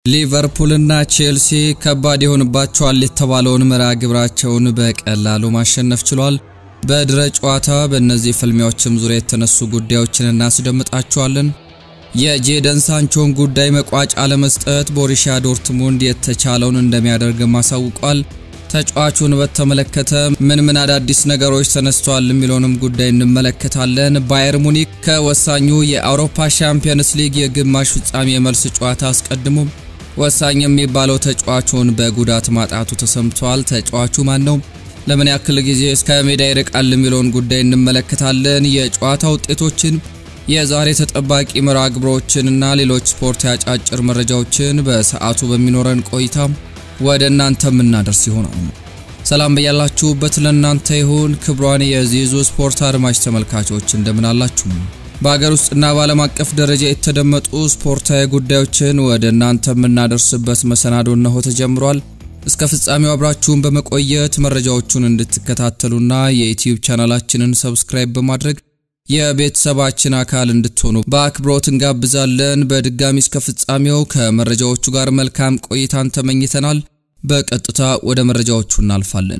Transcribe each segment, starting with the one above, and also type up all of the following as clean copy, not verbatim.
ሊቨርፑልና ቼልሲ ከባድ የሆነባቸዋል የተባለውን መርሃ ግብራቸውን በቀላሉ ማሸነፍ ችሏል። በድረ ጨዋታ በእነዚህ ፍልሚያዎችም ዙሪያ የተነሱ ጉዳዮችን እናስደምጣቸዋለን። የጄደን ሳንቾን ጉዳይ መቋጫ ለመስጠት ቦሩሲያ ዶርትሙንድ የተቻለውን እንደሚያደርግ ማሳውቋል። ተጫዋቹን በተመለከተ ምን አዳዲስ ነገሮች ተነስተዋል የሚሉንም ጉዳይ እንመለከታለን። ባየር ሙኒክ ከወሳኙ የአውሮፓ ቻምፒየንስ ሊግ የግማሽ ፍጻሜ መልስ ጨዋታ አስቀድሞ ወሳኝ የሚባለው ተጫዋቹን በጉዳት ማጣቱ ተሰምቷል። ተጫዋቹ ማን ነው? ለምን ያክል ጊዜ እስከ ሜዳ ይርቃል የሚለውን ጉዳይ እንመለከታለን። የጨዋታ ውጤቶችን፣ የዛሬ ተጠባቂ መርሃ ግብሮችንና ሌሎች ስፖርት ያጫጭር መረጃዎችን በሰዓቱ በሚኖረን ቆይታ ወደ እናንተ እናደርስ ይሆናል። ሰላም በያላችሁበት ለእናንተ ይሁን። ክብሯን የዚዙ ስፖርት አድማጭ ተመልካቾች እንደምን አላችሁ? በአገር ውስጥና በዓለም አቀፍ ደረጃ የተደመጡ ስፖርታዊ ጉዳዮችን ወደ እናንተ እናደርስበት መሰናዶ ነው ተጀምሯል። እስከ ፍጻሜው አብራችሁን በመቆየት መረጃዎቹን እንድትከታተሉና የዩቲዩብ ቻናላችንን ሰብስክራይብ በማድረግ የቤተሰባችን አካል እንድትሆኑ በአክብሮት እንጋብዛለን። በድጋሚ እስከ ፍጻሜው ከመረጃዎቹ ጋር መልካም ቆይታን ተመኝተናል። በቀጥታ ወደ መረጃዎቹ እናልፋለን።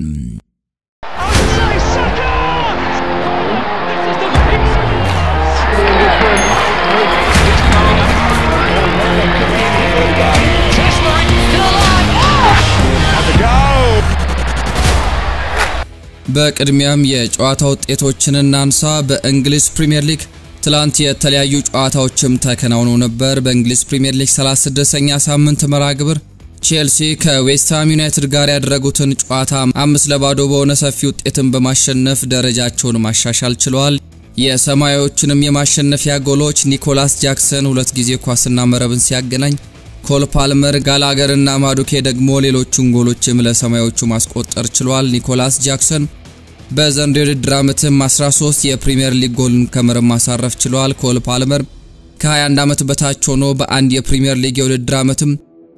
በቅድሚያም የጨዋታ ውጤቶችን እናንሳ። በእንግሊዝ ፕሪሚየር ሊግ ትላንት የተለያዩ ጨዋታዎችም ተከናውነው ነበር። በእንግሊዝ ፕሪሚየር ሊግ 36ኛ ሳምንት መርሃ ግብር ቼልሲ ከዌስትሃም ዩናይትድ ጋር ያደረጉትን ጨዋታ 5-0 በሆነ ሰፊ ውጤትን በማሸነፍ ደረጃቸውን ማሻሻል ችለዋል። የሰማያዊዎችንም የማሸነፊያ ጎሎች ኒኮላስ ጃክሰን 2 ጊዜ ኳስና መረብን ሲያገናኝ፣ ኮል ፓልመር፣ ጋላገርና ማዱኬ ደግሞ ሌሎቹን ጎሎችም ለሰማያዊዎቹ ማስቆጠር ችለዋል። ኒኮላስ ጃክሰን በዘንድሮው የውድድር ዓመትም 13 የፕሪሚየር ሊግ ጎልን ከመረብ ማሳረፍ ችሏል። ኮል ፓልመር ከ21 ዓመት በታች ሆኖ በአንድ የፕሪሚየር ሊግ የውድድር ዓመትም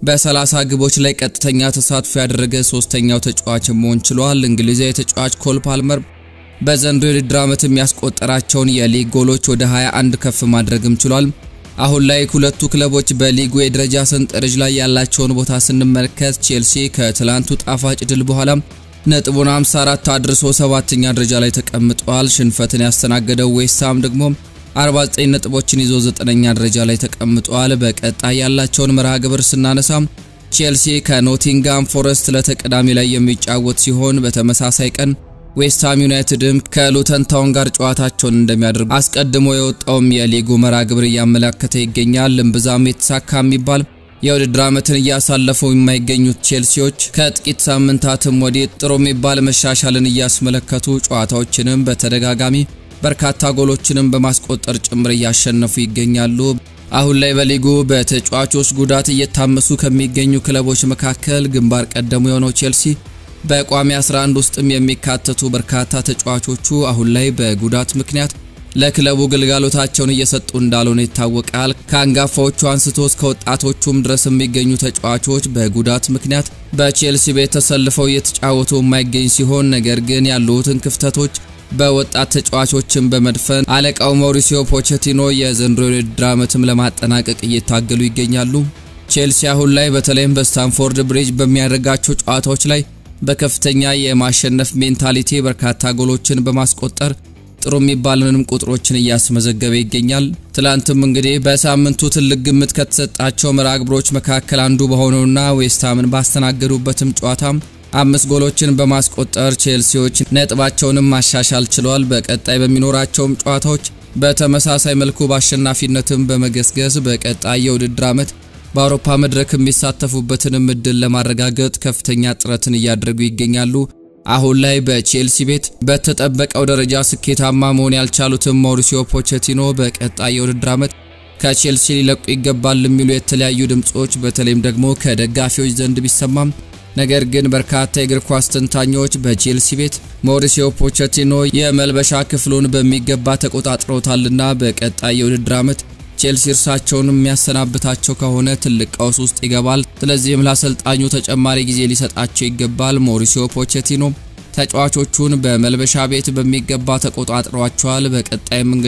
በ30 ግቦች ላይ ቀጥተኛ ተሳትፎ ያደረገ ሶስተኛው ተጫዋች መሆን ችሏል። እንግሊዛዊ ተጫዋች ኮል ፓልመር በዘንድሮው የውድድር ዓመትም ያስቆጠራቸውን የሊግ ጎሎች ወደ 21 ከፍ ማድረግም ችሏል። አሁን ላይ ሁለቱ ክለቦች በሊጉ የደረጃ ሰንጠረዥ ላይ ያላቸውን ቦታ ስንመለከት ቼልሲ ከትላንቱ ጣፋጭ ድል በኋላ ነጥቡን 54 አድርሶ 7ኛ ደረጃ ላይ ተቀምጧል። ሽንፈትን ያስተናገደው ዌስትሃም ደግሞ 49 ነጥቦችን ይዞ 9ኛ ደረጃ ላይ ተቀምጧል። በቀጣይ ያላቸውን መርሃ ግብር ስናነሳ ቼልሲ ከኖቲንጋም ፎረስት ለተቀዳሚ ላይ የሚጫወት ሲሆን በተመሳሳይ ቀን ዌስትሃም ዩናይትድም ከሉተን ታውን ጋር ጨዋታቸውን እንደሚያደርጉ አስቀድሞ የወጣው የሊጉ መርሃ ግብር ያመለከተ ይገኛል። ለምብዛም የተሳካ የሚባል የውድድር ዓመትን እያሳለፉ የማይገኙት ቼልሲዎች ከጥቂት ሳምንታትም ወዲህ ጥሩ የሚባል መሻሻልን እያስመለከቱ ጨዋታዎችንም በተደጋጋሚ በርካታ ጎሎችንም በማስቆጠር ጭምር እያሸነፉ ይገኛሉ። አሁን ላይ በሊጉ በተጫዋቾች ጉዳት እየታመሱ ከሚገኙ ክለቦች መካከል ግንባር ቀደሙ የሆነው ቼልሲ በቋሚ 11 ውስጥም የሚካተቱ በርካታ ተጫዋቾቹ አሁን ላይ በጉዳት ምክንያት ለክለቡ ግልጋሎታቸውን እየሰጡ እንዳልሆነ ይታወቃል። ከአንጋፋዎቹ አንስቶ እስከ ወጣቶቹም ድረስ የሚገኙ ተጫዋቾች በጉዳት ምክንያት በቼልሲ ቤት ተሰልፈው እየተጫወቱ የማይገኝ ሲሆን ነገር ግን ያሉትን ክፍተቶች በወጣት ተጫዋቾችን በመድፈን አለቃው ማውሪሲዮ ፖቼቲኖ የዘንድሮ የውድድር ዓመትም ለማጠናቀቅ እየታገሉ ይገኛሉ። ቼልሲ አሁን ላይ በተለይም በስታንፎርድ ብሪጅ በሚያደርጋቸው ጨዋታዎች ላይ በከፍተኛ የማሸነፍ ሜንታሊቲ በርካታ ጎሎችን በማስቆጠር ጥሩ የሚባሉንም ቁጥሮችን እያስመዘገበ ይገኛል። ትላንትም እንግዲህ በሳምንቱ ትልቅ ግምት ከተሰጣቸው መርሃ ግብሮች መካከል አንዱ በሆነውና ዌስትሃምን ባስተናገዱበትም ጨዋታ 5 ጎሎችን በማስቆጠር ቼልሲዎች ነጥባቸውንም ማሻሻል ችለዋል። በቀጣይ በሚኖራቸውም ጨዋታዎች በተመሳሳይ መልኩ በአሸናፊነትም በመገስገስ በቀጣይ የውድድር ዓመት በአውሮፓ መድረክ የሚሳተፉበትንም እድል ለማረጋገጥ ከፍተኛ ጥረትን እያደረጉ ይገኛሉ። አሁን ላይ በቼልሲ ቤት በተጠበቀው ደረጃ ስኬታማ መሆን ያልቻሉትም ማውሪሲዮ ፖቼቲኖ በቀጣይ የውድድር ዓመት ከቼልሲ ሊለቁ ይገባል የሚሉ የተለያዩ ድምጾች በተለይም ደግሞ ከደጋፊዎች ዘንድ ቢሰማም ነገር ግን በርካታ የእግር ኳስ ተንታኞች በቼልሲ ቤት ማውሪሲዮ ፖቼቲኖ የመልበሻ ክፍሉን በሚገባ ተቆጣጥሮታልና በቀጣይ የውድድር ዓመት ቼልሲ እርሳቸውን የሚያሰናብታቸው ከሆነ ትልቅ ቀውስ ውስጥ ይገባል። ስለዚህም ለአሰልጣኙ ተጨማሪ ጊዜ ሊሰጣቸው ይገባል። ማውሪሲዮ ፖቼቲኖ ተጫዋቾቹን በመልበሻ ቤት በሚገባ ተቆጣጥሯቸዋል። በቀጣይም እንግዲህ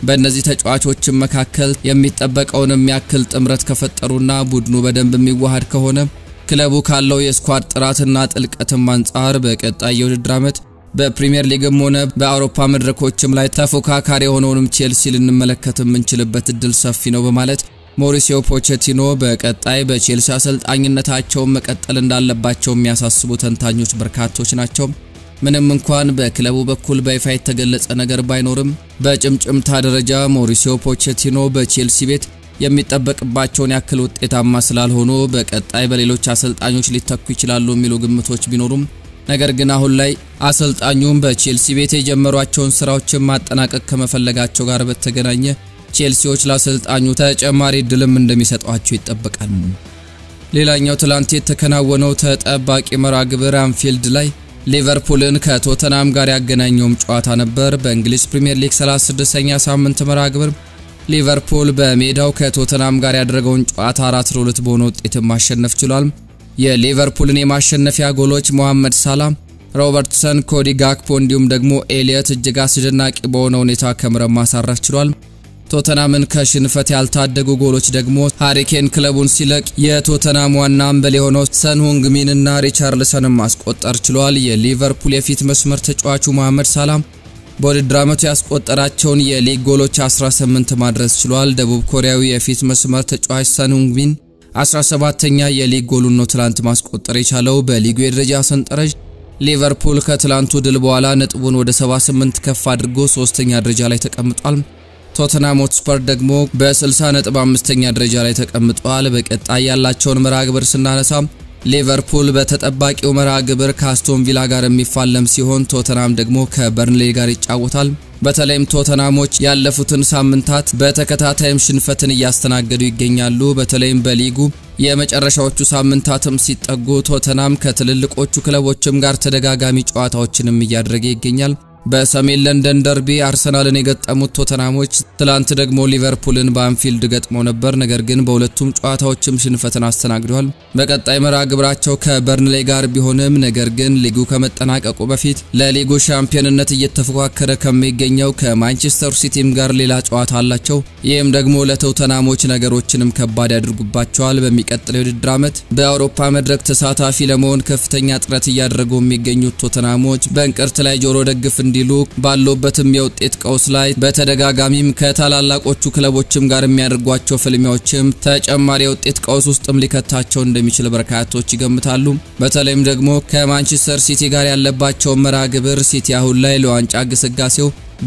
በእነዚህ ተጫዋቾች መካከል የሚጠበቀውን የሚያክል ጥምረት ከፈጠሩና ቡድኑ በደንብ የሚዋሃድ ከሆነ ክለቡ ካለው የስኳድ ጥራትና ጥልቀትም አንፃር በቀጣይ የውድድር ዓመት በፕሪሚየር ሊግም ሆነ በአውሮፓ መድረኮችም ላይ ተፎካካሪ የሆነውንም ቼልሲ ልንመለከት የምንችልበት እድል ሰፊ ነው በማለት ማውሪሲዮ ፖቼቲኖ በቀጣይ በቼልሲ አሰልጣኝነታቸው መቀጠል እንዳለባቸው የሚያሳስቡ ተንታኞች በርካቶች ናቸው። ምንም እንኳን በክለቡ በኩል በይፋ የተገለጸ ነገር ባይኖርም በጭምጭምታ ደረጃ ማውሪሲዮ ፖቼቲኖ በቼልሲ ቤት የሚጠበቅባቸውን ያክል ውጤታማ ስላልሆኑ በቀጣይ በሌሎች አሰልጣኞች ሊተኩ ይችላሉ የሚሉ ግምቶች ቢኖሩም ነገር ግን አሁን ላይ አሰልጣኙም በቼልሲ ቤት የጀመሯቸውን ስራዎችን ማጠናቀቅ ከመፈለጋቸው ጋር በተገናኘ ቼልሲዎች ለአሰልጣኙ ተጨማሪ ድልም እንደሚሰጧቸው ይጠበቃል። ሌላኛው ትላንት የተከናወነው ተጠባቂ መርሃ ግብር አንፊልድ ላይ ሊቨርፑልን ከቶተናም ጋር ያገናኘውም ጨዋታ ነበር። በእንግሊዝ ፕሪሚየር ሊግ 36ኛ ሳምንት መርሃ ግብር ሊቨርፑል በሜዳው ከቶተናም ጋር ያደረገውን ጨዋታ 4-2 በሆነ ውጤት ማሸነፍ ችሏል። የሊቨርፑልን የማሸነፊያ ጎሎች ሙሐመድ ሳላህ፣ ሮበርትሰን፣ ኮዲ ጋክፖ እንዲሁም ደግሞ ኤሊየት እጅግ አስደናቂ በሆነ ሁኔታ ከመረብ ማሳረፍ ችሏል። ቶተናምን ከሽንፈት ያልታደጉ ጎሎች ደግሞ ሃሪኬን ክለቡን ሲለቅ የቶተናም ዋና አምበል የሆነው ሰን ሁንግሚንና ሪቻርልሰንን ማስቆጠር ችሏል። የሊቨርፑል የፊት መስመር ተጫዋቹ ሙሐመድ ሳላህ በውድድር ዓመቱ ያስቆጠራቸውን የሊግ ጎሎች 18 ማድረስ ችሏል። ደቡብ ኮሪያዊ የፊት መስመር ተጫዋች ሰን ሁንግሚን 17ኛ የሊግ ጎሉን ነው ትላንት ማስቆጠር የቻለው። በሊጉ የደረጃ ሰንጠረዥ ሊቨርፑል ከትላንቱ ድል በኋላ ነጥቡን ወደ 78 ከፍ አድርጎ 3ኛ ደረጃ ላይ ተቀምጧል። ቶተንሃም ሆትስፐር ደግሞ በ60 ነጥብ 5ኛ ደረጃ ላይ ተቀምጧል። በቀጣይ ያላቸውን መርሃ ግብር ስናነሳ ሊቨርፑል በተጠባቂው መርሃ ግብር ከአስቶን ቪላ ጋር የሚፋለም ሲሆን ቶተንሃም ደግሞ ከበርንሌይ ጋር ይጫወታል። በተለይም ቶተንሃሞች ያለፉትን ሳምንታት በተከታታይም ሽንፈትን እያስተናገዱ ይገኛሉ። በተለይም በሊጉ የመጨረሻዎቹ ሳምንታትም ሲጠጉ ቶተንሃም ከትልልቆቹ ክለቦችም ጋር ተደጋጋሚ ጨዋታዎችንም እያደረገ ይገኛል። በሰሜን ለንደን ደርቢ አርሰናልን የገጠሙት ቶተንሃሞች ትላንት ደግሞ ሊቨርፑልን በአንፊልድ ገጥመው ነበር። ነገር ግን በሁለቱም ጨዋታዎችም ሽንፈትን አስተናግደዋል። በቀጣይ መርሃ ግብራቸው ከበርንሌይ ጋር ቢሆንም ነገር ግን ሊጉ ከመጠናቀቁ በፊት ለሊጉ ሻምፒዮንነት እየተፎካከረ ከሚገኘው ከማንቸስተር ሲቲም ጋር ሌላ ጨዋታ አላቸው። ይህም ደግሞ ለቶተንሃሞች ነገሮችንም ከባድ ያድርጉባቸዋል። በሚቀጥለው የውድድር ዓመት በአውሮፓ መድረክ ተሳታፊ ለመሆን ከፍተኛ ጥረት እያደረጉ የሚገኙት ቶተንሃሞች በእንቅርት ላይ ጆሮ ደግፍ እንዲሉ ባሉበትም የውጤት ቀውስ ላይ በተደጋጋሚም ከታላላቆቹ ክለቦችም ጋር የሚያደርጓቸው ፍልሚያዎችም ተጨማሪ የውጤት ቀውስ ውስጥም ሊከታቸው እንደሚችል በርካቶች ይገምታሉ። በተለይም ደግሞ ከማንቸስተር ሲቲ ጋር ያለባቸው መርሃ ግብር ሲቲ አሁን ላይ ለዋንጫ ግስጋሴው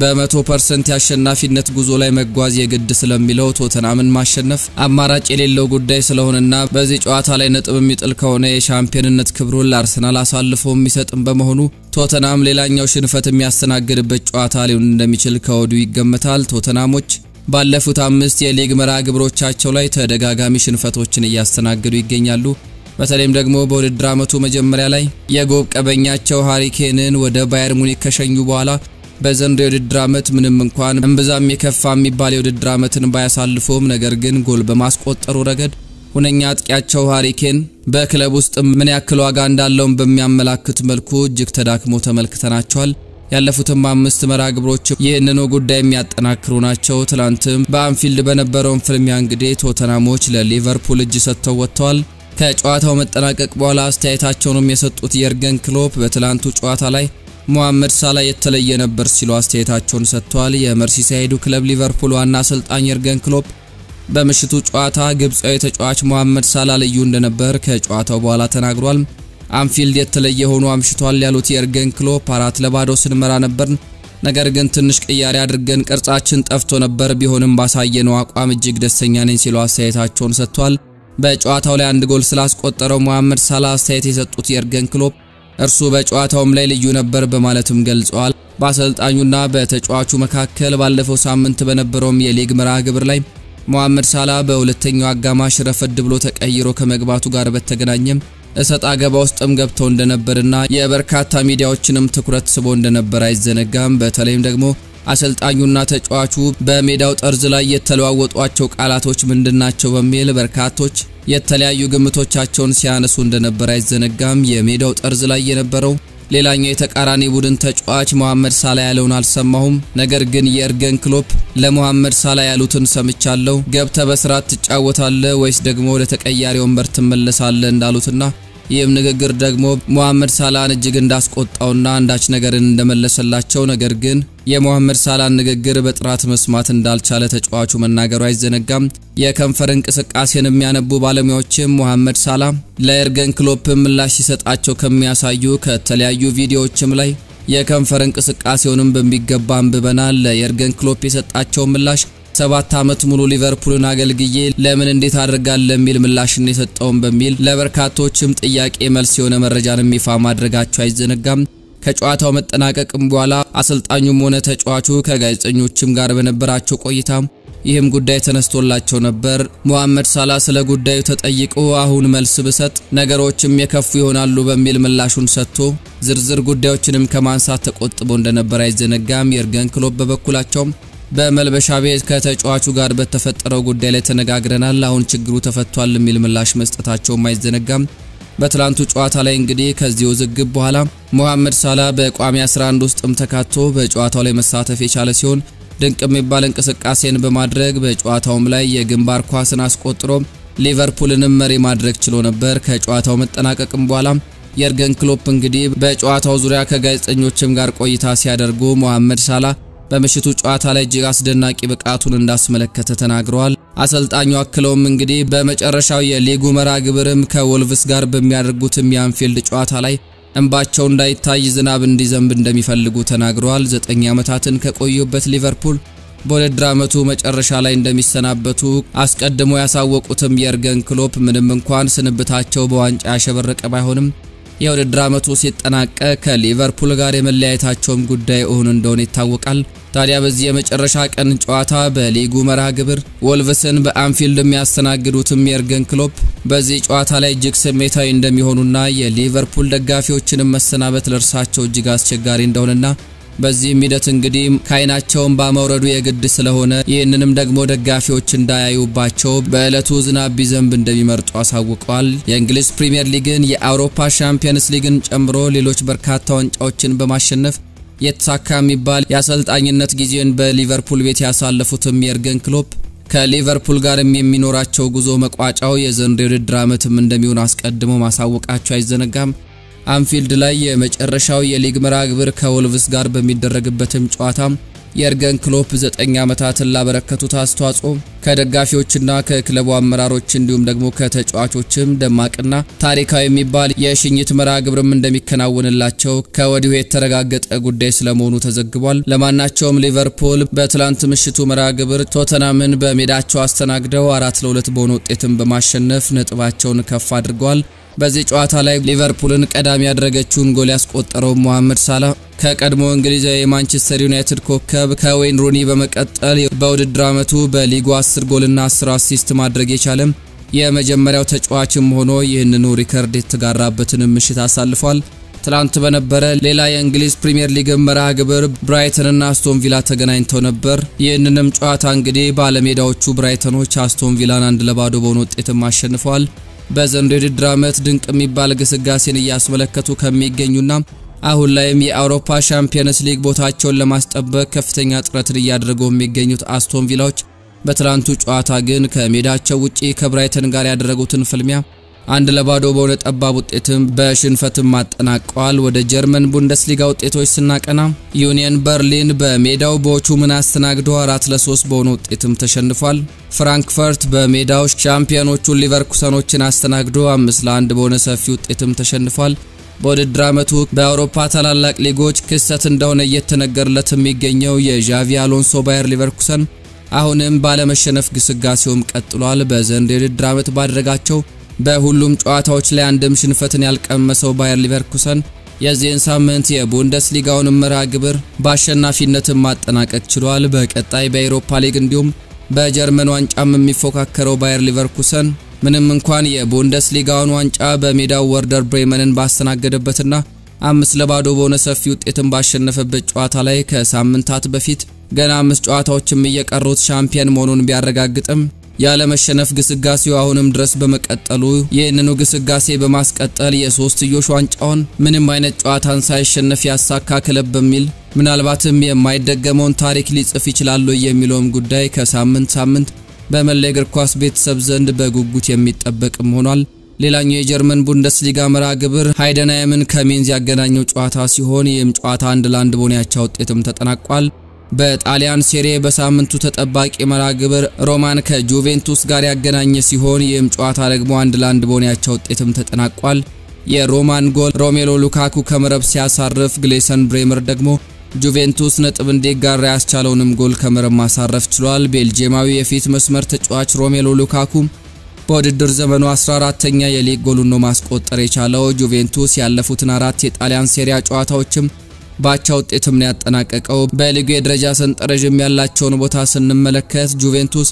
በ100% ያሸናፊነት ጉዞ ላይ መጓዝ የግድ ስለሚለው ቶተንሃምን ማሸነፍ አማራጭ የሌለው ጉዳይ ስለሆነና በዚህ ጨዋታ ላይ ነጥብ የሚጥል ከሆነ የሻምፒዮንነት ክብሩን ለአርሰናል አሳልፎ የሚሰጥም በመሆኑ ቶተንሃም ሌላኛው ሽንፈት የሚያስተናግድበት ጨዋታ ሊሆን እንደሚችል ከወዲሁ ይገመታል። ቶተንሃሞች ባለፉት 5 የሊግ መርሃ ግብሮቻቸው ላይ ተደጋጋሚ ሽንፈቶችን እያስተናገዱ ይገኛሉ። በተለይም ደግሞ በውድድር ዓመቱ መጀመሪያ ላይ የጎብ ቀበኛቸው ሃሪኬንን ወደ ባየር ሙኒክ ከሸኙ በኋላ በዘንድሮው የውድድር ዓመት ምንም እንኳን እንብዛም የከፋ የሚባል የውድድር ዓመትን ባያሳልፉም ነገር ግን ጎል በማስቆጠሩ ረገድ ሁነኛ አጥቂያቸው ሃሪኬን በክለብ ውስጥ ምን ያክል ዋጋ እንዳለው በሚያመላክት መልኩ እጅግ ተዳክሞ ተመልክተናቸዋል። ያለፉትም 5 መርሃ ግብሮች ይህንኑ ጉዳይ የሚያጠናክሩ ናቸው። ትላንትም በአንፊልድ በነበረው ፍልሚያ እንግዲህ ቶተንሃሞች ለሊቨርፑል እጅ ሰጥተው ወጥተዋል። ከጨዋታው መጠናቀቅ በኋላ አስተያየታቸውንም የሰጡት የርገን ክሎፕ በትላንቱ ጨዋታ ላይ ሙሐመድ ሳላህ የተለየ ነበር ሲሉ አስተያየታቸውን ሰጥተዋል። የመርሲሳይዱ ክለብ ሊቨርፑል ዋና አሰልጣኝ የርገን ክሎፕ በምሽቱ ጨዋታ ግብጻዊ ተጫዋች ሙሐመድ ሳላህ ልዩ እንደነበር ከጨዋታው በኋላ ተናግሯል። አንፊልድ የተለየ ሆኖ አምሽቷል ያሉት የርገን ክሎፕ 4-0 ስንመራ ነበር፣ ነገር ግን ትንሽ ቅያሬ አድርገን ቅርጻችን ጠፍቶ ነበር፣ ቢሆንም ባሳየነው አቋም እጅግ ደስተኛ ነኝ ሲሉ አስተያየታቸውን ሰጥተዋል። በጨዋታው ላይ 1 ጎል ስላስቆጠረው ሙሐመድ ሳላህ አስተያየት የሰጡት የርገን ክሎፕ እርሱ በጨዋታውም ላይ ልዩ ነበር በማለትም ገልጸዋል። በአሰልጣኙና በተጫዋቹ መካከል ባለፈው ሳምንት በነበረው የሊግ መርሃ ግብር ላይ ሙሐመድ ሳላህ በሁለተኛው አጋማሽ ረፈድ ብሎ ተቀይሮ ከመግባቱ ጋር በተገናኘም እሰጥ አገባ ውስጥም ገብተው እንደነበርና የበርካታ ሚዲያዎችንም ትኩረት ስቦ እንደነበር አይዘነጋም። በተለይም ደግሞ አሰልጣኙና ተጫዋቹ በሜዳው ጠርዝ ላይ የተለዋወጧቸው ቃላቶች ምንድናቸው በሚል በርካቶች የተለያዩ ግምቶቻቸውን ሲያነሱ እንደነበር አይዘነጋም። የሜዳው ጠርዝ ላይ የነበረው ሌላኛው የተቃራኒ ቡድን ተጫዋች መሐመድ ሳላ ያለውን አልሰማሁም፣ ነገር ግን የኤርገን ክሎፕ ለመሐመድ ሳላ ያሉትን ሰምቻለሁ። ገብተ በስራት ትጫወታለህ ወይስ ደግሞ ለተቀያሪ ወንበር ትመለሳለህ እንዳሉትና ይህም ንግግር ደግሞ መሐመድ ሳላን እጅግ እንዳስቆጣውና አንዳች ነገርን እንደመለሰላቸው ነገር ግን የመሐመድ ሳላን ንግግር በጥራት መስማት እንዳልቻለ ተጫዋቹ መናገሩ አይዘነጋም። የከንፈር እንቅስቃሴን የሚያነቡ ባለሙያዎችም መሐመድ ሳላ ለኤርገን ክሎፕ ምላሽ ሲሰጣቸው ከሚያሳዩ ከተለያዩ ቪዲዮዎችም ላይ የከንፈር እንቅስቃሴውንም በሚገባ አንብበናል። ለኤርገን ክሎፕ የሰጣቸው ምላሽ 7 ዓመት ሙሉ ሊቨርፑልን አገልግዬ ለምን እንዴት አድርጋለሁ ለሚል ምላሽን የሰጠውን በሚል ለበርካቶችም ጥያቄ መልስ የሆነ መረጃንም ይፋ ማድረጋቸው አይዘነጋም። ከጨዋታው መጠናቀቅም በኋላ አሰልጣኙም ሆነ ተጫዋቹ ከጋዜጠኞችም ጋር በነበራቸው ቆይታ ይህም ጉዳይ ተነስቶላቸው ነበር። መሐመድ ሳላ ስለ ጉዳዩ ተጠይቆ አሁን መልስ ብሰጥ ነገሮችም የከፉ ይሆናሉ በሚል ምላሹን ሰጥቶ ዝርዝር ጉዳዮችንም ከማንሳት ተቆጥቦ እንደነበር አይዘነጋም። የኤርገን ክሎፕ በበኩላቸው በመልበሻ ቤት ከተጫዋቹ ጋር በተፈጠረው ጉዳይ ላይ ተነጋግረናል፣ አሁን ችግሩ ተፈቷል የሚል ምላሽ መስጠታቸው አይዘነጋም። በትላንቱ ጨዋታ ላይ እንግዲህ ከዚህ ውዝግብ በኋላ መሐመድ ሳላ በቋሚ 11 ውስጥም ተካቶ በጨዋታው ላይ መሳተፍ የቻለ ሲሆን ድንቅ የሚባል እንቅስቃሴን በማድረግ በጨዋታውም ላይ የግንባር ኳስን አስቆጥሮ ሊቨርፑልንም መሪ ማድረግ ችሎ ነበር። ከጨዋታው መጠናቀቅም በኋላ የኤርገን ክሎፕ እንግዲህ በጨዋታው ዙሪያ ከጋዜጠኞችም ጋር ቆይታ ሲያደርጉ መሐመድ ሳላ በምሽቱ ጨዋታ ላይ እጅግ አስደናቂ ብቃቱን እንዳስመለከተ ተናግረዋል። አሰልጣኙ አክለውም እንግዲህ በመጨረሻው የሊጉ መርሃ ግብርም ከወልቭስ ጋር በሚያደርጉት የአንፊልድ ጨዋታ ላይ እንባቸው እንዳይታይ ዝናብ እንዲዘንብ እንደሚፈልጉ ተናግረዋል። 9 ዓመታትን ከቆዩበት ሊቨርፑል በውድድር ዓመቱ መጨረሻ ላይ እንደሚሰናበቱ አስቀድሞ ያሳወቁትም የኤርገን ክሎፕ ምንም እንኳን ስንብታቸው በዋንጫ ያሸበረቀ ባይሆንም የውድድር ዓመቱ ሲጠናቀቅ ከሊቨርፑል ጋር የመለያየታቸውም ጉዳይ ሆኖ እንደሆነ ይታወቃል። ታዲያ በዚህ የመጨረሻ ቀን ጨዋታ በሊጉ መርሃ ግብር ወልቭስን በአንፊልድ የሚያስተናግዱትም የኤርገን ክሎፕ በዚህ ጨዋታ ላይ እጅግ ስሜታዊ እንደሚሆኑና የሊቨርፑል ደጋፊዎችንም መሰናበት ለርሳቸው እጅግ አስቸጋሪ እንደሆነና በዚህም ሂደት እንግዲህ ካይናቸውን ባመውረዱ የግድ ስለሆነ ይህንንም ደግሞ ደጋፊዎች እንዳያዩባቸው በእለቱ ዝናብ ቢዘንብ እንደሚመርጡ አሳውቀዋል። የእንግሊዝ ፕሪሚየር ሊግን የአውሮፓ ሻምፒየንስ ሊግን ጨምሮ ሌሎች በርካታ ዋንጫዎችን በማሸነፍ የተሳካ የሚባል የአሰልጣኝነት ጊዜን በሊቨርፑል ቤት ያሳለፉትም የኤርገን ክሎፕ ከሊቨርፑል ጋርም የሚኖራቸው ጉዞ መቋጫው የዘንድሮው የውድድር ዓመትም እንደሚሆን አስቀድሞ ማሳወቃቸው አይዘነጋም። አንፊልድ ላይ የመጨረሻው የሊግ መርሃ ግብር ከወልቭስ ጋር በሚደረግበትም ጨዋታ የኤርገን ክሎፕ 9 ዓመታትን ላበረከቱት አስተዋጽኦ ከደጋፊዎችና ከክለቡ አመራሮች እንዲሁም ደግሞ ከተጫዋቾችም ደማቅና ታሪካዊ የሚባል የሽኝት መርሃ ግብርም እንደሚከናወንላቸው ከወዲሁ የተረጋገጠ ጉዳይ ስለመሆኑ ተዘግቧል። ለማናቸውም ሊቨርፑል በትላንት ምሽቱ መርሃ ግብር ቶተናምን በሜዳቸው አስተናግደው 4-2 በሆነ ውጤትም በማሸነፍ ነጥባቸውን ከፍ አድርገዋል። በዚህ ጨዋታ ላይ ሊቨርፑልን ቀዳሚ ያደረገችውን ጎል ያስቆጠረው መሐመድ ሳላ ከቀድሞ እንግሊዛዊ የማንቸስተር ዩናይትድ ኮከብ ከዌይን ሩኒ በመቀጠል በውድድር ዓመቱ በሊጉ 10 ጎልና 10 አሲስት ማድረግ የቻለም የመጀመሪያው ተጫዋችም ሆኖ ይህንኑ ሪከርድ የተጋራበትን ምሽት አሳልፏል። ትላንት በነበረ ሌላ የእንግሊዝ ፕሪሚየር ሊግ መርሃ ግብር ብራይተንና አስቶን ቪላ ተገናኝተው ነበር። ይህንንም ጨዋታ እንግዲህ ባለሜዳዎቹ ብራይተኖች አስቶን ቪላን 1-0 በሆነ ውጤትም አሸንፈዋል። በዘንድሮው የውድድር ዓመት ድንቅ የሚባል ግስጋሴን እያስመለከቱ ከሚገኙና አሁን ላይም የአውሮፓ ሻምፒየንስ ሊግ ቦታቸውን ለማስጠበቅ ከፍተኛ ጥረትን እያደረጉ የሚገኙት አስቶን ቪላዎች በትላንቱ ጨዋታ ግን ከሜዳቸው ውጪ ከብራይተን ጋር ያደረጉትን ፍልሚያ 1-0 በሆነ ጠባብ ውጤትም በሽንፈትም አጠናቀዋል። ወደ ጀርመን ቡንደስሊጋ ውጤቶች ስናቀና ዩኒየን በርሊን በሜዳው ቦቹምን አስተናግዶ 4-3 በሆነ ውጤትም ተሸንፏል። ፍራንክፈርት በሜዳው ሻምፒዮኖቹን ሊቨርኩሰኖችን አስተናግዶ 5-1 በሆነ ሰፊ ውጤትም ተሸንፏል። በውድድር ዓመቱ በአውሮፓ ታላላቅ ሊጎች ክስተት እንደሆነ እየተነገረለት የሚገኘው የዣቪ አሎንሶ ባየር ሊቨርኩሰን አሁንም ባለመሸነፍ ግስጋሴውም ቀጥሏል። በዘንድሮው የውድድር ዓመት ባደረጋቸው በሁሉም ጨዋታዎች ላይ አንድም ሽንፈትን ያልቀመሰው ባየር ሊቨርኩሰን የዚህን ሳምንት የቡንደስሊጋውን መርሃ ግብር በአሸናፊነትም ማጠናቀቅ ችሏል። በቀጣይ በአውሮፓ ሊግ እንዲሁም በጀርመን ዋንጫም የሚፎካከረው ባየር ሊቨርኩሰን ምንም እንኳን የቡንደስሊጋውን ዋንጫ በሜዳው ወርደር ብሬመንን ባስተናገደበትና 5-0 በሆነ ሰፊ ውጤትን ባሸነፈበት ጨዋታ ላይ ከሳምንታት በፊት ገና 5 ጨዋታዎችም እየቀሩት ሻምፒዮን መሆኑን ቢያረጋግጥም ያለ መሸነፍ ግስጋሴው አሁንም ድረስ በመቀጠሉ ይህንኑ ግስጋሴ በማስቀጠል የሶስትዮሽ ዋንጫውን ምንም አይነት ጨዋታን ሳይሸነፍ ያሳካ ክለብ በሚል ምናልባትም የማይደገመውን ታሪክ ሊጽፍ ይችላል የሚለውም ጉዳይ ከሳምንት በመላ እግር ኳስ ቤተሰብ ዘንድ በጉጉት የሚጠበቅም ሆኗል። ሌላኛው የጀርመን ቡንደስሊጋ መርሃ ግብር ሃይደንሃይምን ከሜንዝ ያገናኘው ጨዋታ ሲሆን ይህም ጨዋታ 1-1 በሆነ ያቻ ውጤትም ተጠናቋል። በጣሊያን ሴሪ በሳምንቱ ተጠባቂ መርሃ ግብር ሮማን ከጁቬንቱስ ጋር ያገናኘ ሲሆን ይህም ጨዋታ ደግሞ 1-1 በሆነ ያቻ ውጤትም ተጠናቋል። የሮማን ጎል ሮሜሎ ሉካኩ ከመረብ ሲያሳርፍ ግሌሰን ብሬመር ደግሞ ጁቬንቱስ ነጥብ እንዲጋራ ያስቻለውንም ጎል ከመረብ ማሳረፍ ችሏል። ቤልጂየማዊ የፊት መስመር ተጫዋች ሮሜሎ ሉካኩ በውድድር ዘመኑ 14ኛ የሊግ ጎሉን ነው ማስቆጠር የቻለው። ጁቬንቱስ ያለፉትን 4 የጣሊያን ሴሪያ ጨዋታዎችም ባቻ ውጤትም ነው ያጠናቀቀው። በሊጉ የደረጃ ሰንጠረዥም ያላቸውን ቦታ ስንመለከት ጁቬንቱስ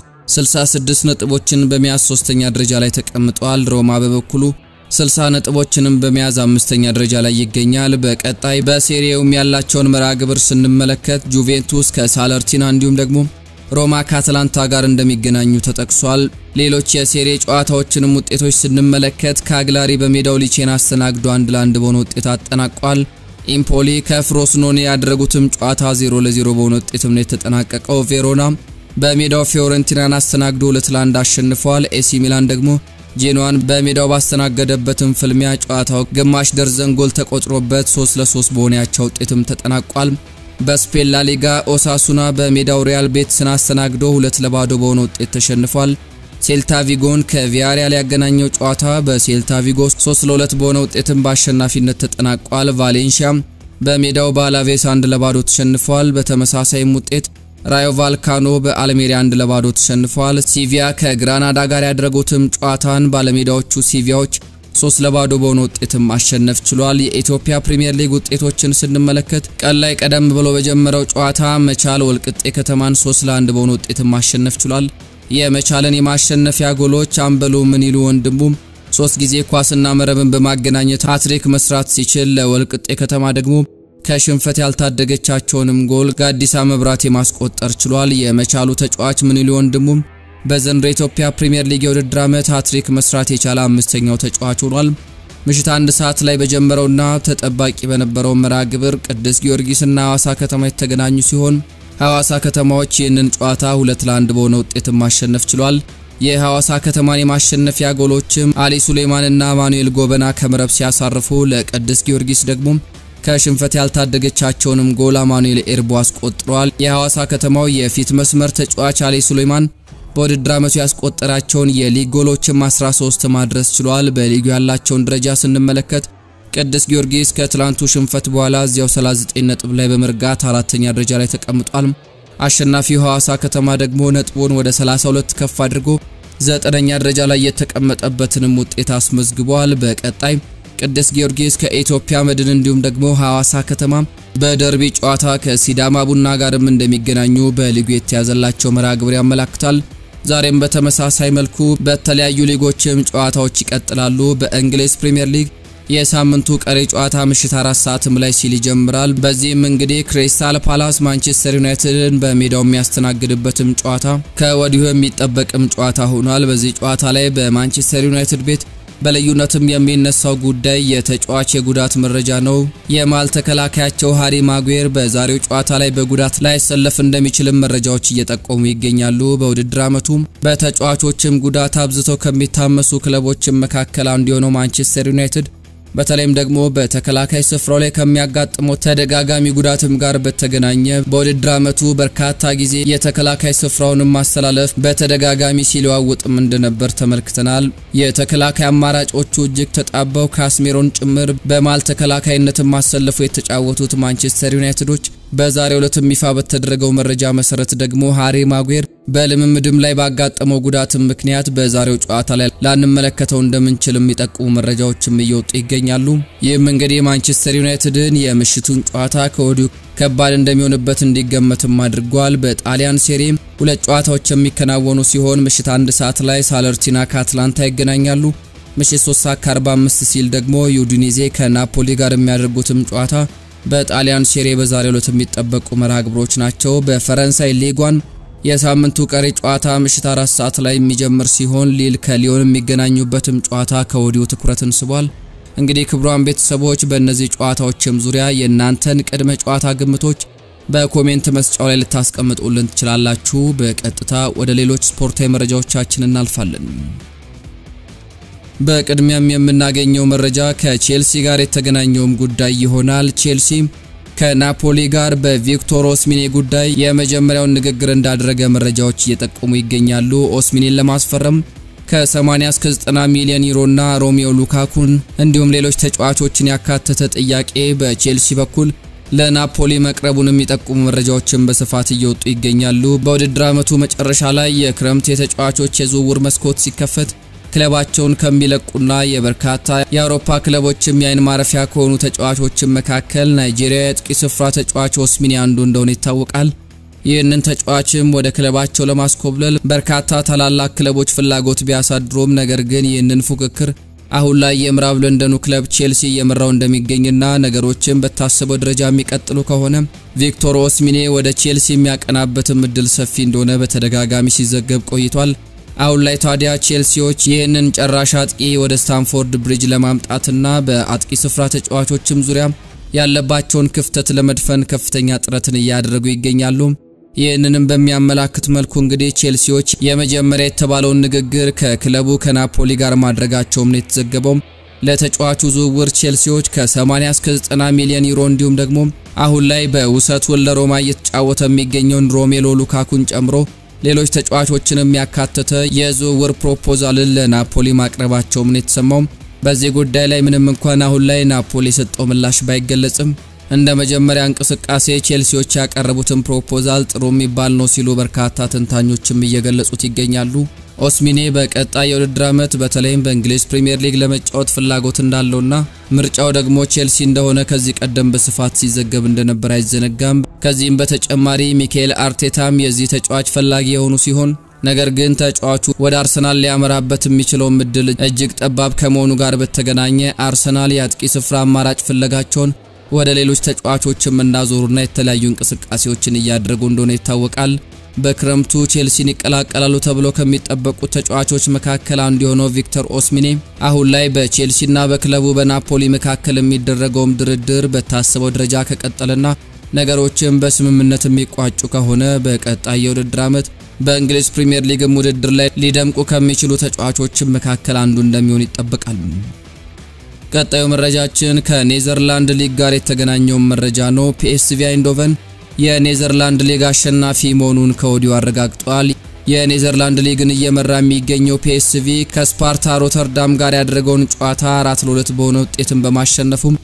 66 ነጥቦችን በመያዝ 3ኛ ደረጃ ላይ ተቀምጧል። ሮማ በበኩሉ 60 ነጥቦችንም በመያዝ 5ኛ ደረጃ ላይ ይገኛል። በቀጣይ በሴሪያውም ያላቸውን መርሃ ግብር ስንመለከት ጁቬንቱስ ከሳለርቲና እንዲሁም ደግሞ ሮማ ከአትላንታ ጋር እንደሚገናኙ ተጠቅሷል። ሌሎች የሴሪ ጨዋታዎችንም ውጤቶች ስንመለከት ካግላሪ በሜዳው ሊቼን አስተናግዶ 1-1 በሆነ ውጤት አጠናቋል። ኢምፖሊ ከፍሮስኖኔ ያደረጉትም ጨዋታ 0-0 በሆነ ውጤትም ነው የተጠናቀቀው። ቬሮና በሜዳው ፊዮረንቲናን አስተናግዶ 2-1 አሸንፏል። ኤሲ ሚላን ደግሞ ጄኖዋን በሜዳው ባስተናገደበትም ፍልሚያ ጨዋታው ግማሽ ደርዘን ጎል ተቆጥሮበት 3-3 በሆነ ያቻ ውጤትም ተጠናቋል። በስፔን ላ ሊጋ ኦሳሱና በሜዳው ሪያል ቤቲስን አስተናግዶ 2-2 በሆነ ውጤት ተሸንፏል። ሴልታ ቪጎን ከቪያሪያል ያገናኘው ጨዋታ በሴልታ ቪጎ 3-2 በሆነ ውጤትም በአሸናፊነት ተጠናቋል። ቫሌንሺያ በሜዳው በአላቬስ 1-2 ተሸንፏል። በተመሳሳይም ውጤት ራዮ ቫልካኖ በአልሜሪያ 1-2 ተሸንፏል። ሲቪያ ከግራናዳ ጋር ያደረጉትም ጨዋታን ባለሜዳዎቹ ሲቪያዎች 3-2 በሆነ ውጤትም ማሸነፍ ችሏል። የኢትዮጵያ ፕሪሚየር ሊግ ውጤቶችን ስንመለከት ቀን ላይ ቀደም ብሎ በጀመረው ጨዋታ መቻል ወልቅጤ ከተማን 3-1 በሆነ ውጤትም ማሸነፍ ችሏል። የመቻልን የማሸነፊያ ጎሎች አምበሉ ምንይሉ ወንድሙም 3 ጊዜ ኳስና መረብን በማገናኘት ሃትሪክ መስራት ሲችል ለወልቅጤ ከተማ ደግሞ ከሽንፈት ያልታደገቻቸውንም ጎል ጋዲሳ መብራቴ ማስቆጠር ችሏል። የመቻሉ ተጫዋች ምንይሉ ወንድሙም በዘንድሮ ኢትዮጵያ ፕሪሚየር ሊግ የውድድር ዓመት ሃትሪክ መስራት የቻለ 5ኛው ተጫዋች ሆኗል። ምሽት 1 ሰዓት ላይ በጀመረውና ተጠባቂ በነበረው መርሃ ግብር ቅዱስ ጊዮርጊስና ሐዋሳ ከተማ የተገናኙ ሲሆን ሐዋሳ ከተማዎች ይህንን ጨዋታ 2-1 በሆነ ውጤት ማሸነፍ ችሏል። የሐዋሳ ከተማን የማሸነፊያ ጎሎችም አሊ ሱሌማንና ማኑኤል ጎበና ከመረብ ሲያሳርፉ ለቅዱስ ጊዮርጊስ ደግሞ ከሽንፈት ያልታደገቻቸውንም ጎል ማኑኤል ኤርቦ አስቆጥሯል። የሐዋሳ ከተማው የፊት መስመር ተጫዋች አሊ ሱሌማን በውድድር ዓመቱ ያስቆጠራቸውን የሊግ ጎሎችን 13 ማድረስ ችሏል። በሊጉ ያላቸውን ደረጃ ስንመለከት ቅዱስ ጊዮርጊስ ከትላንቱ ሽንፈት በኋላ እዚያው 39 ነጥብ ላይ በመርጋት 4ኛ ደረጃ ላይ ተቀምጧል። አሸናፊው ሐዋሳ ከተማ ደግሞ ነጥቡን ወደ 32 ከፍ አድርጎ 9ኛ ደረጃ ላይ የተቀመጠበትንም ውጤት አስመዝግቧል። በቀጣይ ቅዱስ ጊዮርጊስ ከኢትዮጵያ መድን እንዲሁም ደግሞ ሐዋሳ ከተማ በደርቢ ጨዋታ ከሲዳማ ቡና ጋርም እንደሚገናኙ በሊጉ የተያዘላቸው መርሃ ግብር ያመለክታል። ዛሬም በተመሳሳይ መልኩ በተለያዩ ሊጎችም ጨዋታዎች ይቀጥላሉ። በእንግሊዝ ፕሪሚየር ሊግ የሳምንቱ ቀሪ ጨዋታ ምሽት 4 ሰዓትም ላይ ሲል ይጀምራል። በዚህም እንግዲህ ክሪስታል ፓላስ ማንቸስተር ዩናይትድን በሜዳው የሚያስተናግድበትም ጨዋታ ከወዲሁ የሚጠበቅም ጨዋታ ሆኗል። በዚህ ጨዋታ ላይ በማንቸስተር ዩናይትድ ቤት በልዩነትም የሚነሳው ጉዳይ የተጫዋች የጉዳት መረጃ ነው። የማል ተከላካያቸው ሃሪ ማጉዌር በዛሬው ጨዋታ ላይ በጉዳት ላይ ሰለፍ እንደሚችልም መረጃዎች እየጠቆሙ ይገኛሉ። በውድድር ዓመቱ በተጫዋቾችም ጉዳት አብዝተው ከሚታመሱ ክለቦችም መካከል አንዱ የሆነው ማንቸስተር ዩናይትድ በተለይም ደግሞ በተከላካይ ስፍራው ላይ ከሚያጋጥመው ተደጋጋሚ ጉዳትም ጋር በተገናኘ በውድድር ዓመቱ በርካታ ጊዜ የተከላካይ ስፍራውን ማስተላለፍ በተደጋጋሚ ሲለዋውጥም እንደነበር ተመልክተናል። የተከላካይ አማራጮቹ እጅግ ተጣበው ካስሜሮን ጭምር በማል ተከላካይነት ማሰለፉ የተጫወቱት ማንቸስተር ዩናይትዶች በዛሬው ዕለት ይፋ በተደረገው መረጃ መሰረት ደግሞ ሃሪ ማጉዌር በልምምድም ላይ ባጋጠመው ጉዳትም ምክንያት በዛሬው ጨዋታ ላይ ላንመለከተው እንደምንችል የሚጠቁሙ መረጃዎችም እየወጡ ይገኛሉ። ይህም እንግዲህ ማንቸስተር ዩናይትድን የምሽቱን ጨዋታ ከወዲሁ ከባድ እንደሚሆንበት እንዲገመትም አድርጓል። በጣሊያን ሴሪ 2 ጨዋታዎች የሚከናወኑ ሲሆን ምሽት 1 ሰዓት ላይ ሳለርቲና ከአትላንታ ይገናኛሉ። ምሽት 3:45 ሲል ደግሞ ዩዲኒዜ ከናፖሊ ጋር የሚያደርጉትም ጨዋታ በጣሊያን ሴሪ በዛሬው ዕለት የሚጠበቁ መርሃ ግብሮች ናቸው። በፈረንሳይ ሊግ 1 የሳምንቱ ቀሪ ጨዋታ ምሽት 4 ሰዓት ላይ የሚጀምር ሲሆን ሊል ከሊዮን የሚገናኙበትም ጨዋታ ከወዲሁ ትኩረትን ስቧል። እንግዲህ ክቡራን ቤተሰቦች በእነዚህ ጨዋታዎችም ዙሪያ የእናንተን ቅድመ ጨዋታ ግምቶች በኮሜንት መስጫው ላይ ልታስቀምጡልን ትችላላችሁ። በቀጥታ ወደ ሌሎች ስፖርታዊ መረጃዎቻችን እናልፋለን። በቅድሚያም የምናገኘው መረጃ ከቼልሲ ጋር የተገናኘው ጉዳይ ይሆናል። ቼልሲ ከናፖሊ ጋር በቪክቶር ኦስሚኔ ጉዳይ የመጀመሪያውን ንግግር እንዳደረገ መረጃዎች እየጠቆሙ ይገኛሉ። ኦስሚኔን ለማስፈረም ከ80 እስከ 90 ሚሊዮን ዩሮና ሮሜዮ ሉካኩን እንዲሁም ሌሎች ተጫዋቾችን ያካተተ ጥያቄ በቼልሲ በኩል ለናፖሊ መቅረቡን የሚጠቁሙ መረጃዎችን በስፋት እየወጡ ይገኛሉ። በውድድር ዓመቱ መጨረሻ ላይ የክረምት የተጫዋቾች የዝውውር መስኮት ሲከፈት ክለባቸውን ከሚለቁና የበርካታ የአውሮፓ ክለቦችም የአይን ማረፊያ ከሆኑ ተጫዋቾች መካከል ናይጄሪያ የአጥቂ ስፍራ ተጫዋች ኦስሚኔ አንዱ እንደሆነ ይታወቃል። ይህንን ተጫዋችም ወደ ክለባቸው ለማስኮብለል በርካታ ታላላቅ ክለቦች ፍላጎት ቢያሳድሩም ነገር ግን ይህንን ፉክክር አሁን ላይ የምዕራብ ለንደኑ ክለብ ቼልሲ እየመራው እንደሚገኝና ነገሮችን በታሰበው ደረጃ የሚቀጥሉ ከሆነ ቪክቶር ኦስሚኔ ወደ ቼልሲ የሚያቀናበትም እድል ሰፊ እንደሆነ በተደጋጋሚ ሲዘገብ ቆይቷል። አሁን ላይ ታዲያ ቼልሲዎች ይህንን ጨራሽ አጥቂ ወደ ስታንፎርድ ብሪጅ ለማምጣትና በአጥቂ ስፍራ ተጫዋቾችም ዙሪያ ያለባቸውን ክፍተት ለመድፈን ከፍተኛ ጥረትን እያደረጉ ይገኛሉ። ይህንንም በሚያመላክት መልኩ እንግዲህ ቼልሲዎች የመጀመሪያ የተባለውን ንግግር ከክለቡ ከናፖሊ ጋር ማድረጋቸውም ነው የተዘገበው። ለተጫዋቹ ዝውውር ቼልሲዎች ከ80 እስከ 90 ሚሊዮን ዩሮ እንዲሁም ደግሞ አሁን ላይ በውሰት ለሮማ እየተጫወተ የሚገኘውን ሮሜሎ ሉካኩን ጨምሮ ሌሎች ተጫዋቾችንም ያካተተ የዝውውር ፕሮፖዛልን ለናፖሊ ማቅረባቸውም ነው የተሰማው። በዚህ ጉዳይ ላይ ምንም እንኳን አሁን ላይ ናፖሊ የሰጠው ምላሽ ባይገለጽም እንደ መጀመሪያ እንቅስቃሴ ቼልሲዎች ያቀረቡትን ፕሮፖዛል ጥሩ የሚባል ነው ሲሉ በርካታ ተንታኞችም እየገለጹት ይገኛሉ። ኦስሚኔ በቀጣይ የውድድር ዓመት በተለይም በእንግሊዝ ፕሪሚየር ሊግ ለመጫወት ፍላጎት እንዳለውና ምርጫው ደግሞ ቼልሲ እንደሆነ ከዚህ ቀደም በስፋት ሲዘገብ እንደነበር አይዘነጋም። ከዚህም በተጨማሪ ሚካኤል አርቴታም የዚህ ተጫዋች ፈላጊ የሆኑ ሲሆን ነገር ግን ተጫዋቹ ወደ አርሰናል ሊያመራበት የሚችለው እድል እጅግ ጠባብ ከመሆኑ ጋር በተገናኘ አርሰናል የአጥቂ ስፍራ አማራጭ ፍለጋቸውን ወደ ሌሎች ተጫዋቾችም እንዳዞሩና የተለያዩ እንቅስቃሴዎችን እያደረጉ እንደሆነ ይታወቃል። በክረምቱ ቼልሲን ይቀላቀላሉ ተብሎ ከሚጠበቁ ተጫዋቾች መካከል አንዱ የሆነው ቪክቶር ኦስሚኔ አሁን ላይ በቼልሲና በክለቡ በናፖሊ መካከል የሚደረገው ድርድር በታሰበው ደረጃ ከቀጠለና ነገሮችን በስምምነት የሚቋጩ ከሆነ በቀጣይ የውድድር ዓመት በእንግሊዝ ፕሪሚየር ሊግ ውድድር ላይ ሊደምቁ ከሚችሉ ተጫዋቾች መካከል አንዱ እንደሚሆን ይጠበቃል። ቀጣዩ መረጃችን ከኔዘርላንድ ሊግ ጋር የተገናኘው መረጃ ነው። ፒኤስቪ አይንዶቨን የኔዘርላንድ ሊግ አሸናፊ መሆኑን ከወዲሁ አረጋግጧል። የኔዘርላንድ ሊግን እየመራ የሚገኘው ፒኤስቪ ከስፓርታ ሮተርዳም ጋር ያደረገውን ጨዋታ 4-2 በሆነ ውጤትን በማሸነፉም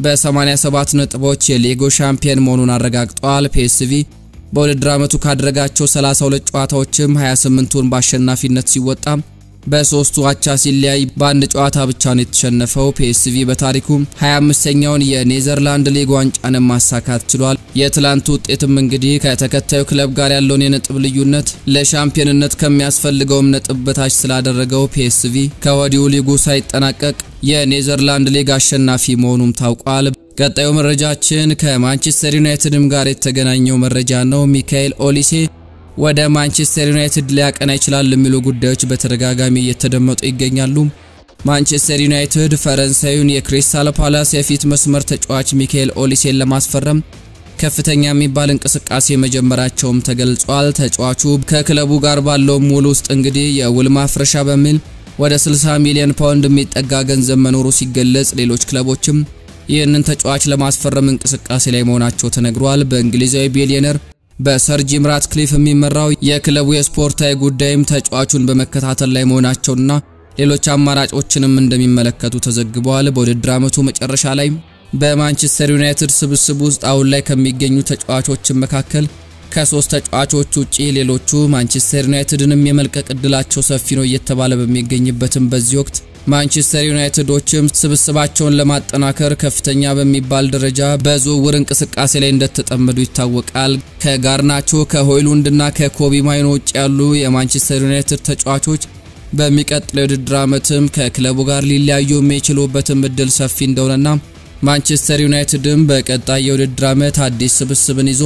በ87 ነጥቦች የሊጉ ሻምፒዮን መሆኑን አረጋግጧል። ፒኤስቪ በውድድር ዓመቱ ካደረጋቸው 32 ጨዋታዎችም 28ቱን በአሸናፊነት ሲወጣ በሶስቱ አቻ ሲለያይ በአንድ ጨዋታ ብቻ ነው የተሸነፈው። ፒኤስቪ በታሪኩ 25ኛውን የኔዘርላንድ ሊግ ዋንጫን ማሳካት ችሏል። የትላንቱ ውጤትም እንግዲህ ከተከታዩ ክለብ ጋር ያለውን የነጥብ ልዩነት ለሻምፒዮንነት ከሚያስፈልገው ነጥብ በታች ስላደረገው ፒኤስቪ ከወዲሁ ሊጉ ሳይጠናቀቅ የኔዘርላንድ ሊግ አሸናፊ መሆኑም ታውቋል። ቀጣዩ መረጃችን ከማንቸስተር ዩናይትድም ጋር የተገናኘው መረጃ ነው። ሚካኤል ኦሊሴ ወደ ማንቸስተር ዩናይትድ ሊያቀና ይችላል የሚሉ ጉዳዮች በተደጋጋሚ እየተደመጡ ይገኛሉ። ማንቸስተር ዩናይትድ ፈረንሳዩን የክሪስታል ፓላስ የፊት መስመር ተጫዋች ሚካኤል ኦሊሴን ለማስፈረም ከፍተኛ የሚባል እንቅስቃሴ መጀመራቸውም ተገልጿል። ተጫዋቹ ከክለቡ ጋር ባለው ሙሉ ውስጥ እንግዲህ የውል ማፍረሻ በሚል ወደ 60 ሚሊዮን ፓውንድ የሚጠጋ ገንዘብ መኖሩ ሲገለጽ ሌሎች ክለቦችም ይህንን ተጫዋች ለማስፈረም እንቅስቃሴ ላይ መሆናቸው ተነግሯል። በእንግሊዛዊ ቢሊዮነር በሰር ጂም ራትክሊፍ የሚመራው የክለቡ የስፖርታዊ ጉዳይም ተጫዋቹን በመከታተል ላይ መሆናቸውና ሌሎች አማራጮችንም እንደሚመለከቱ ተዘግቧል። በውድድር ዓመቱ መጨረሻ ላይ በማንቸስተር ዩናይትድ ስብስብ ውስጥ አሁን ላይ ከሚገኙ ተጫዋቾች መካከል ከ3 ተጫዋቾች ውጪ ሌሎቹ ማንቸስተር ዩናይትድንም የመልቀቅ እድላቸው ሰፊ ነው እየተባለ በሚገኝበትም በዚህ ወቅት ማንቸስተር ዩናይትዶችም ስብስባቸውን ለማጠናከር ከፍተኛ በሚባል ደረጃ በዝውውር እንቅስቃሴ ላይ እንደተጠመዱ ይታወቃል። ከጋርናቾ ከሆይሉንድና ከኮቢ ማይኖ ውጭ ያሉ የማንቸስተር ዩናይትድ ተጫዋቾች በሚቀጥለው የውድድር ዓመትም ከክለቡ ጋር ሊለያዩ የሚችሉበትም እድል ሰፊ እንደሆነና ማንቸስተር ዩናይትድም በቀጣይ የውድድር ዓመት አዲስ ስብስብን ይዞ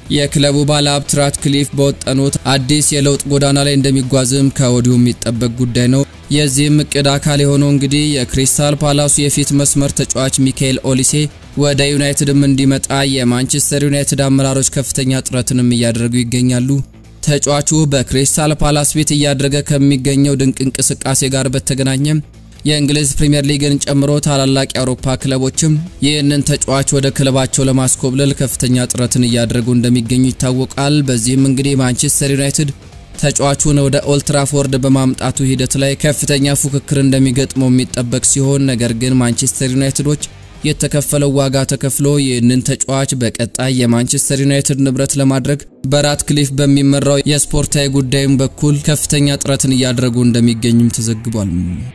የክለቡ ባለሀብት ራትክሊፍ በወጠኑት አዲስ የለውጥ ጎዳና ላይ እንደሚጓዝም ከወዲሁ የሚጠበቅ ጉዳይ ነው። የዚህም እቅድ አካል የሆነው እንግዲህ የክሪስታል ፓላሱ የፊት መስመር ተጫዋች ሚካኤል ኦሊሴ ወደ ዩናይትድም እንዲመጣ የማንቸስተር ዩናይትድ አመራሮች ከፍተኛ ጥረትንም እያደረጉ ይገኛሉ። ተጫዋቹ በክሪስታል ፓላስ ቤት እያደረገ ከሚገኘው ድንቅ እንቅስቃሴ ጋር በተገናኘ የእንግሊዝ ፕሪሚየር ሊግን ጨምሮ ታላላቅ የአውሮፓ ክለቦችም ይህንን ተጫዋች ወደ ክለባቸው ለማስኮብለል ከፍተኛ ጥረትን እያደረጉ እንደሚገኙ ይታወቃል። በዚህም እንግዲህ ማንቸስተር ዩናይትድ ተጫዋቹን ወደ ኦልድ ትራፎርድ በማምጣቱ ሂደት ላይ ከፍተኛ ፉክክር እንደሚገጥመው የሚጠበቅ ሲሆን ነገር ግን ማንቸስተር ዩናይትዶች የተከፈለው ዋጋ ተከፍሎ ይህንን ተጫዋች በቀጣይ የማንቸስተር ዩናይትድ ንብረት ለማድረግ በራትክሊፍ በሚመራው የስፖርታዊ ጉዳይም በኩል ከፍተኛ ጥረትን እያደረጉ እንደሚገኙም ተዘግቧል።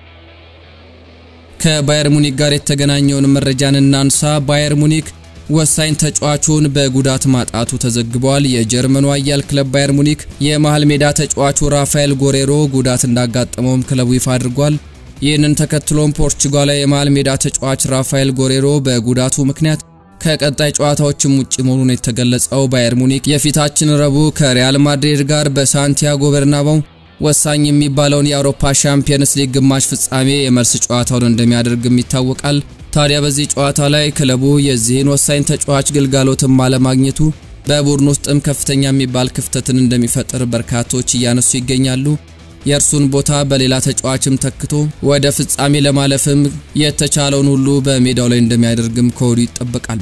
ከባየር ሙኒክ ጋር የተገናኘውን መረጃን እናንሳ። ባየር ሙኒክ ወሳኝ ተጫዋቹን በጉዳት ማጣቱ ተዘግቧል። የጀርመኑ አያል ክለብ ባየር ሙኒክ የመሃል ሜዳ ተጫዋቹ ራፋኤል ጎሬሮ ጉዳት እንዳጋጠመውም ክለቡ ይፋ አድርጓል። ይህንን ተከትሎም ፖርቹጋላዊ የመሃል ሜዳ ተጫዋች ራፋኤል ጎሬሮ በጉዳቱ ምክንያት ከቀጣይ ጨዋታዎችም ውጪ መሆኑን የተገለጸው ባየር ሙኒክ የፊታችን ረቡዕ ከሪያል ማድሪድ ጋር በሳንቲያጎ በርናባው ወሳኝ የሚባለውን የአውሮፓ ሻምፒየንስ ሊግ ግማሽ ፍጻሜ የመልስ ጨዋታውን እንደሚያደርግም ይታወቃል። ታዲያ በዚህ ጨዋታ ላይ ክለቡ የዚህን ወሳኝ ተጫዋች ግልጋሎትም አለማግኘቱ በቡድን ውስጥም ከፍተኛ የሚባል ክፍተትን እንደሚፈጥር በርካቶች እያነሱ ይገኛሉ። የእርሱን ቦታ በሌላ ተጫዋችም ተክቶ ወደ ፍጻሜ ለማለፍም የተቻለውን ሁሉ በሜዳው ላይ እንደሚያደርግም ከወዲሁ ይጠበቃል።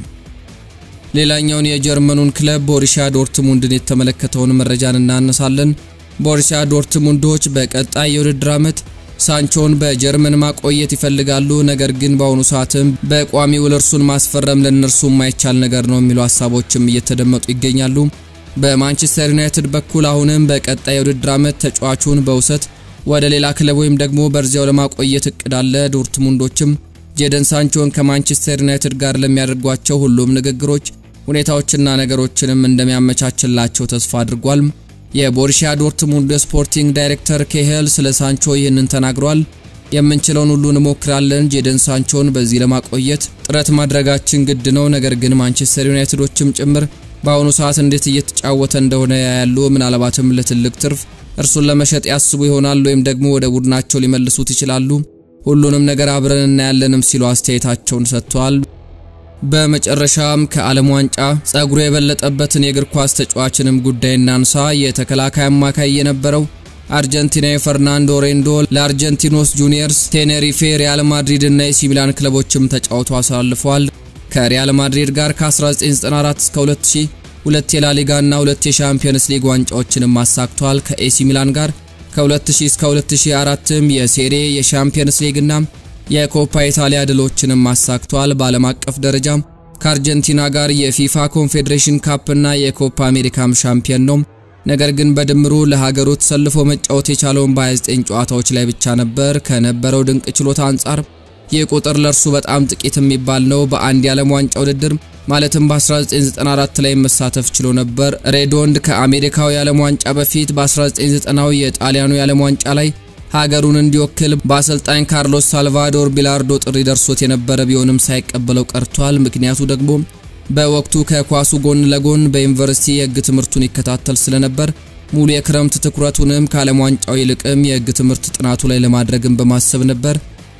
ሌላኛውን የጀርመኑን ክለብ ቦሩሲያ ዶርትሙንድን የተመለከተውን መረጃን እናነሳለን። ቦሩሲያ ዶርትሙንዶች በቀጣይ የውድድር ዓመት ሳንቾን በጀርመን ማቆየት ይፈልጋሉ። ነገር ግን በአሁኑ ሰዓትም በቋሚ ውል እርሱን ማስፈረም ለነርሱ የማይቻል ነገር ነው የሚሉ ሐሳቦችም እየተደመጡ ይገኛሉ። በማንቸስተር ዩናይትድ በኩል አሁንም በቀጣይ የውድድር ዓመት ተጫዋቹን በውሰት ወደ ሌላ ክለብ ወይም ደግሞ በርዚያው ለማቆየት እቅድ አለ። ዶርትሙንዶችም ጄደን ሳንቾን ከማንቸስተር ዩናይትድ ጋር ለሚያደርጓቸው ሁሉም ንግግሮች ሁኔታዎችና ነገሮችንም እንደሚያመቻችላቸው ተስፋ አድርጓል። የቦሩሲያ ዶርትሙንድ ስፖርቲንግ ዳይሬክተር ኬሄል ስለ ሳንቾ ይህንን ተናግሯል። የምንችለውን ሁሉ እንሞክራለን። ጄደን ሳንቾን በዚህ ለማቆየት ጥረት ማድረጋችን ግድ ነው። ነገር ግን ማንቸስተር ዩናይትዶችም ጭምር በአሁኑ ሰዓት እንዴት እየተጫወተ እንደሆነ ያያሉ። ምናልባትም ለትልቅ ትርፍ እርሱን ለመሸጥ ያስቡ ይሆናል ወይም ደግሞ ወደ ቡድናቸው ሊመልሱት ይችላሉ። ሁሉንም ነገር አብረን እናያለንም ሲሉ አስተያየታቸውን ሰጥተዋል። በመጨረሻም ከዓለም ዋንጫ ጸጉሩ የበለጠበትን የእግር ኳስ ተጫዋችንም ጉዳይ እናንሳ። የተከላካይ አማካይ የነበረው አርጀንቲናዊ ፈርናንዶ ሬንዶ ለአርጀንቲኖስ ጁኒየርስ፣ ቴኔሪፌ፣ ሪያል ማድሪድ እና ኤሲ ሚላን ክለቦችም ተጫውቶ አሳልፏል። ከሪያል ማድሪድ ጋር ከ1994 እስከ 2000 ሁለት የላሊጋ እና ሁለት የሻምፒየንስ ሊግ ዋንጫዎችንም አሳክቷል። ከኤሲ ሚላን ጋር ከ2000 እስከ 2004ም የሴሪ የሻምፒየንስ ሊግ እና የኮፓ ኢታሊያ ድሎችንም አሳክቷል። በዓለም አቀፍ ደረጃም ከአርጀንቲና ጋር የፊፋ ኮንፌዴሬሽን ካፕ እና የኮፓ አሜሪካም ሻምፒየን ነው። ነገር ግን በድምሩ ለሀገሩ ተሰልፎ መጫወት የቻለው በ29 ጨዋታዎች ላይ ብቻ ነበር። ከነበረው ድንቅ ችሎታ አንጻር ይህ ቁጥር ለርሱ በጣም ጥቂት የሚባል ነው። በአንድ የዓለም ዋንጫ ውድድር ማለትም በ1994 ላይ መሳተፍ ችሎ ነበር። ሬዶንድ ከአሜሪካው የዓለም ዋንጫ በፊት በ1990ው የጣሊያኑ የዓለም ዋንጫ ላይ ሀገሩን እንዲወክል በአሰልጣኝ ካርሎስ ሳልቫዶር ቢላርዶ ጥሪ ደርሶት የነበረ ቢሆንም ሳይቀበለው ቀርቷል። ምክንያቱ ደግሞ በወቅቱ ከኳሱ ጎን ለጎን በዩኒቨርሲቲ የሕግ ትምህርቱን ይከታተል ስለነበር ሙሉ የክረምት ትኩረቱንም ከዓለም ዋንጫው ይልቅም የሕግ ትምህርት ጥናቱ ላይ ለማድረግም በማሰብ ነበር።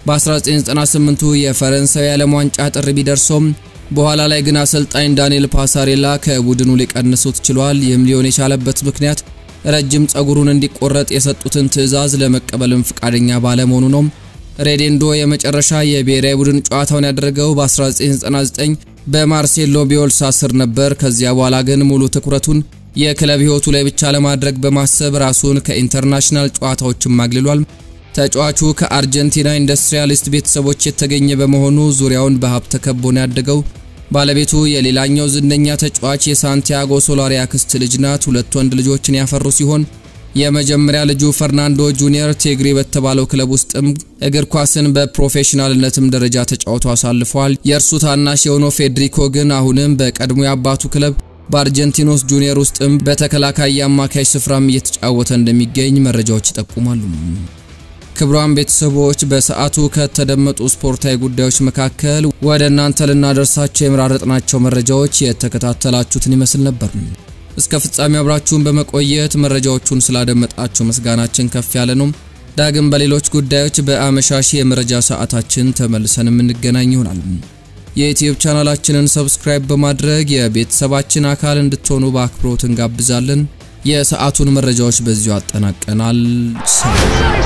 በ1998ቱ የፈረንሳይ የዓለም ዋንጫ ጥሪ ቢደርሶም በኋላ ላይ ግን አሰልጣኝ ዳንኤል ፓሳሬላ ከቡድኑ ሊቀንሱት ችሏል። ይህም ሊሆን የቻለበት ምክንያት ረጅም ጸጉሩን እንዲቆረጥ የሰጡትን ትዕዛዝ ለመቀበልም ፍቃደኛ ባለመሆኑ ነው። ሬዴንዶ የመጨረሻ የብሔራዊ ቡድን ጨዋታውን ያደረገው በ1999 በማርሴሎ ቢዮልሳ ስር ነበር። ከዚያ በኋላ ግን ሙሉ ትኩረቱን የክለብ ህይወቱ ላይ ብቻ ለማድረግ በማሰብ ራሱን ከኢንተርናሽናል ጨዋታዎችም አግልሏል። ተጫዋቹ ከአርጀንቲና ኢንዱስትሪያሊስት ቤተሰቦች የተገኘ በመሆኑ ዙሪያውን በሀብት ተከቦ ነው ያደገው። ባለቤቱ የሌላኛው ዝነኛ ተጫዋች የሳንቲያጎ ሶላሪ አክስት ልጅ ናት። ሁለት ወንድ ልጆችን ያፈሩ ሲሆን የመጀመሪያ ልጁ ፈርናንዶ ጁኒየር ቴግሪ በተባለው ክለብ ውስጥም እግር ኳስን በፕሮፌሽናልነትም ደረጃ ተጫውቶ አሳልፏል። የእርሱ ታናሽ የሆነው ፌድሪኮ ግን አሁንም በቀድሞ የአባቱ ክለብ በአርጀንቲኖስ ጁኒየር ውስጥም በተከላካይ አማካይ ስፍራም እየተጫወተ እንደሚገኝ መረጃዎች ይጠቁማሉ። ክብሯን ቤተሰቦች በሰዓቱ ከተደመጡ ስፖርታዊ ጉዳዮች መካከል ወደ እናንተ ልናደርሳቸው የመራረጥናቸው መረጃዎች የተከታተላችሁትን ይመስል ነበር። እስከ ፍጻሜው አብራችሁን በመቆየት መረጃዎቹን ስላደመጣችሁ ምስጋናችን ከፍ ያለ ነው። ዳግም በሌሎች ጉዳዮች በአመሻሽ የመረጃ ሰዓታችን ተመልሰን እንገናኝ ይሆናል። የዩቲዩብ ቻናላችንን ሰብስክራይብ በማድረግ የቤተሰባችን አካል እንድትሆኑ በአክብሮት እንጋብዛለን። የሰዓቱን መረጃዎች በዚሁ አጠናቀናል። ሰላም